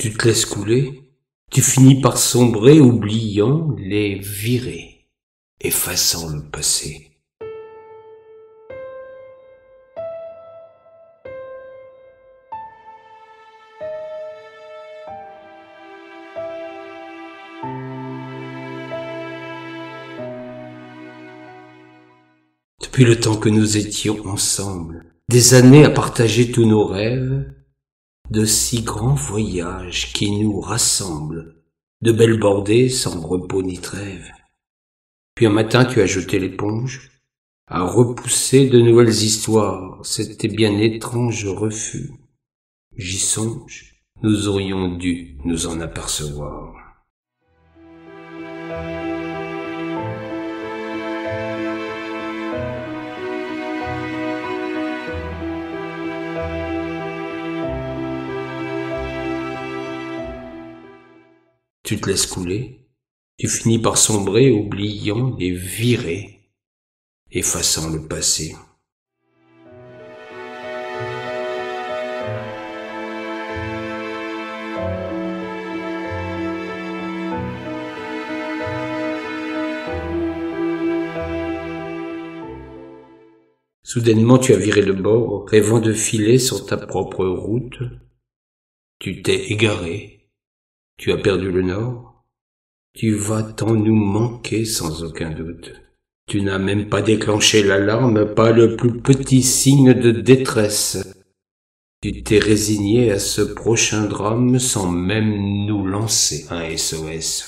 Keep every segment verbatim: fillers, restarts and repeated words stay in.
Tu te laisses couler, tu finis par sombrer, oubliant les virées, effaçant le passé. Depuis le temps que nous étions ensemble, des années à partager tous nos rêves, de si grands voyages qui nous rassemblent, de belles bordées sans repos ni trêve. Puis un matin tu as jeté l'éponge, à repousser de nouvelles histoires, c'était bien étrange refus. J'y songe, nous aurions dû nous en apercevoir. Tu te laisses couler, tu finis par sombrer, oubliant les virées, effaçant le passé. Soudainement tu as viré de bord, rêvant de filer sur ta propre route. Tu t'es égaré. Tu as perdu le nord, tu vas tant nous manquer sans aucun doute. Tu n'as même pas déclenché l'alarme, pas le plus petit signe de détresse. Tu t'es résigné à ce prochain drame sans même nous lancer un S O S.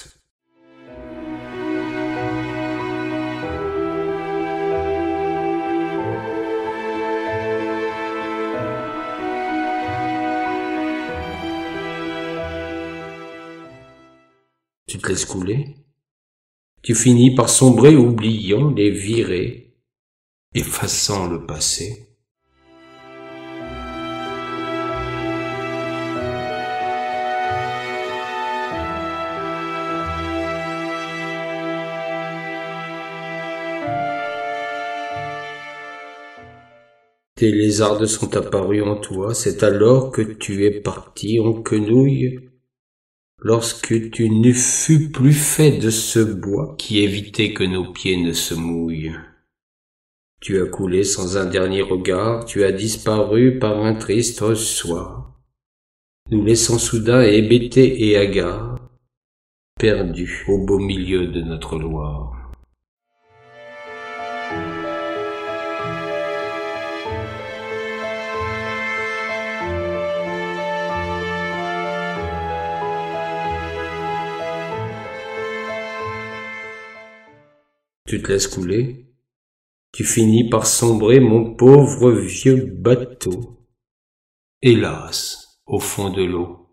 Tu te laisses couler, tu finis par sombrer, oubliant les virées, effaçant le passé. Tes lézardes sont apparus en toi, c'est alors que tu es parti en quenouille. Lorsque tu ne fus plus fait de ce bois qui évitait que nos pieds ne se mouillent. Tu as coulé sans un dernier regard, tu as disparu par un triste soir, nous laissant soudain hébétés et hagards, perdus au beau milieu de notre Loire. Tu te laisses couler, tu finis par sombrer, mon pauvre vieux bateau, hélas, au fond de l'eau.